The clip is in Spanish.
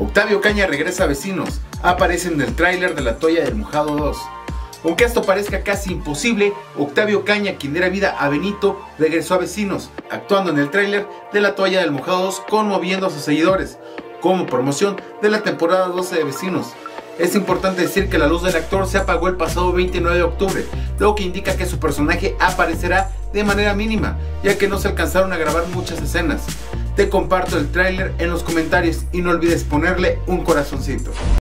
Octavio Ocaña regresa a Vecinos, aparece en el tráiler de La Toalla del Mojado 2. Aunque esto parezca casi imposible, Octavio Ocaña, quien diera vida a Benito, regresó a Vecinos, actuando en el tráiler de La Toalla del Mojado 2, conmoviendo a sus seguidores, como promoción de la temporada 12 de Vecinos. Es importante decir que la luz del actor se apagó el pasado 29 de octubre, lo que indica que su personaje aparecerá de manera mínima, ya que no se alcanzaron a grabar muchas escenas. Te comparto el tráiler en los comentarios y no olvides ponerle un corazoncito.